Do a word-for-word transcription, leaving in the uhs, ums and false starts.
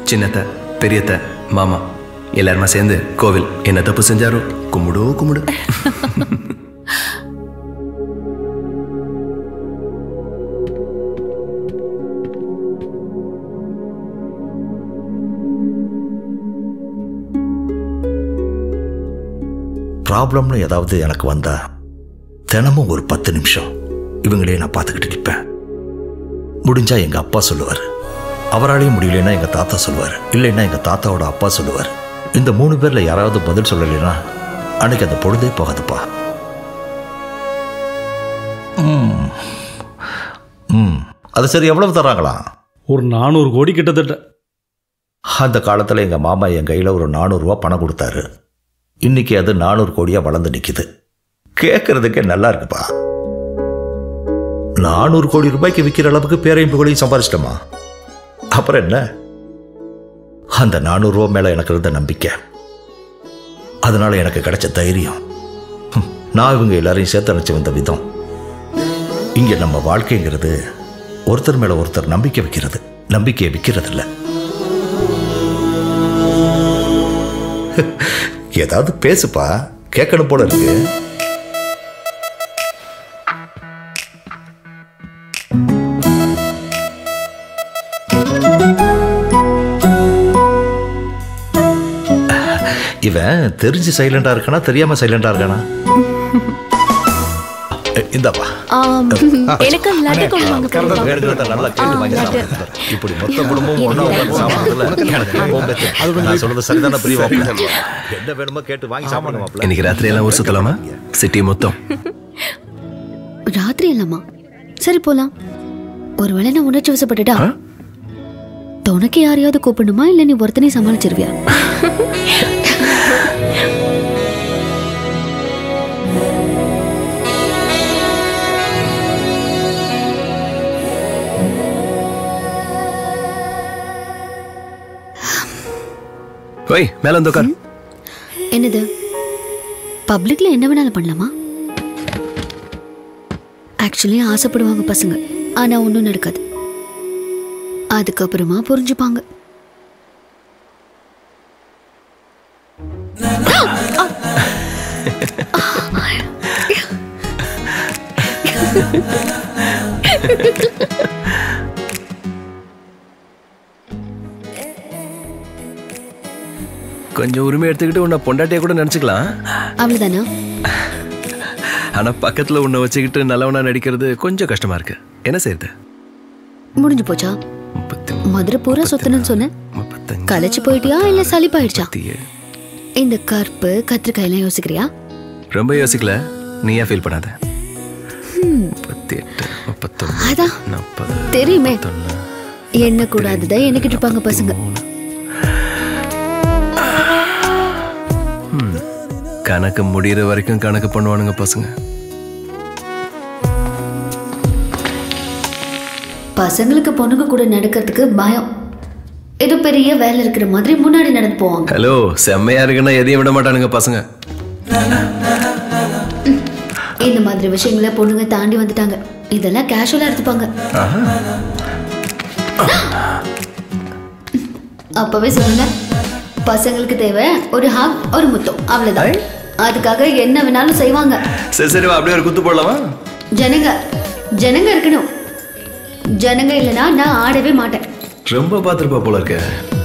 சின்னத்தை பெரியத்தை மாமா எல்லாருமா சேர்ந்து கோவில் என்ன தப்பு செஞ்சாரோ கும்பிடோ கும்பிடு. ப்ராப்ளம்னு ஏதாவது எனக்கு வந்தா தினமும் ஒரு பத்து நிமிஷம் இவங்களே நான் பார்த்துக்கிட்டு நிற்பேன். முடிஞ்சா எங்க அப்பா சொல்லுவார், அவராலையும் முடியலன்னா எங்க தாத்தா சொல்லுவார், இல்லைன்னா எங்க தாத்தாவோட அப்பா சொல்லுவார். இந்த மூணு பேர்ல யாராவது பதில் சொல்லலைன்னா அன்னைக்கு அந்த பொழுதே போகாதுப்பா. ம் ம் அது சரி, எவ்வளவு தராங்களா? ஒரு நானூறு கோடி கிட்டத்தட்ட. அந்த காலத்தில் எங்கள் மாமா என் கையில் ஒரு நானூறுரூவா பணம் கொடுத்தாரு. இன்னைக்கு அது நானூறு கோடியாக வளர்ந்து நிற்குது. கேட்கறதுக்கே நல்லா இருக்குப்பா. நானூறு கோடி ரூபாய்க்கு விற்கிற அளவுக்கு பேரையும் புகழையும் சம்பாதிச்சிட்டோமா? அப்புறம் என்ன? அந்த நானூறுரூவா மேலே எனக்கு இருந்த நம்பிக்கை, அதனால எனக்கு கிடைச்ச தைரியம், நான் இவங்க எல்லாரையும் சேர்த்து அணைச்சி வந்த விதம். இங்கே நம்ம வாழ்க்கைங்கிறது ஒருத்தர் மேலே ஒருத்தர் நம்பிக்கை வைக்கிறது, நம்பிக்கையை விற்கிறது இல்லை. ஏதாவது பேசுப்பா, கேட்கணும் போல இருக்கு. இவன் தெரிஞ்சு சைலண்டா இருக்கானா தெரியாம சைலண்டா இருக்கானா? இந்தாப்பா எனக்கு லட்டு கொண்டு வாங்க. நல்லா கேட்டு வாங்கி சாப்பிடுங்க. இப்படி மொத்த குடும்பம் ஒண்ணா உட்கார்ந்து சாப்பிடுறதுல நான் சொல்றது சரிதான பிரியா? என்ன வேணுமோ கேட்டு வாங்கி சாப்பிடுங்க. இன்னைக்கு ராத்திரி எல்லாம் ஊர் சுத்தலாமா? சிட்டி மொத்தம் ராத்திரி இல்லாமா? சரி போலாம். ஒருவேளை நான் உணர்ச்சி வசப்பட்டுட்டா உனக்கு யாரையாவது கூப்பிடணுமா இல்ல நீ ஒருத்தனே சமாளிச்சிருவியா? ஓய் மேல வந்து உட்கார். என்னது? பப்ளிக்ல என்ன வேணாலும் பண்ணலாமா? ஆக்சுவலி ஆசைப்படுவாங்க பசங்க, ஆனா ஒன்றும் நடக்காது. அதுக்கப்புறமா புரிஞ்சுப்பாங்க. கொஞ்சம் உரிமை எடுத்துக்கிட்டு உன்னை பொண்டாட்டியா கூட நினைச்சுக்கலாம். அவ்வளவுதானா? ஆனா பக்கத்துல உன்னை வச்சுக்கிட்டு நல்லவனா நடிக்கிறது கொஞ்சம் கஷ்டமா இருக்கு. என்ன செய்யுது? முடிஞ்சு போச்சா? மதுரை பூரா சுத்தணும்னு சொன்ன, கலைச்சு போயிட்டியா இல்ல சலிப்பாயிடுச்சா? இந்த கற்பு கத்திரிக்காய் எல்லாம் யோசிக்கிறியா? ரொம்ப யோசிக்கல, நீயா ஃபீல் பண்ணாத. அதான் தெரியுமே, என்ன கூடாதுதான் என்ன கிட்டு பசங்க. கணக்கு முடிகிற வரைக்கும் கணக்கு பண்ணுவானுங்க பசங்க. பசங்களுக்கு பொண்ணுங்க கூட நடக்கிறதுக்கு பயம். ஏதோ பெரிய வேலை இருக்கிற மாதிரி முன்னாடி நடந்து போவாங்க. ஹலோ, செம்மையா இருக்குன்னா எதையும் விட மாட்டானுங்க பசங்க. இந்த மாதிரி விஷயங்களை பொண்ணுங்க தாண்டி வந்துட்டாங்க. இதெல்லாம் கேஷுவலா எடுத்துப்பாங்க. அப்பவே சொல்லுங்க, பசங்களுக்கு தேவை ஒரு ஹாக் ஒரு முத்தம், அவ்வளவுதான். அதுக்காக என்ன வேணாலும் செய்வாங்க. சரி சரி, அப்படியே ஒரு குத்து போடலாமா? ஜனங்க ஜனங்க இருக்கணும். ஜனங்க இல்லைன்னா நான் ஆடவே மாட்டேன். ரொம்ப பாத்துருப்பா போல இருக்க.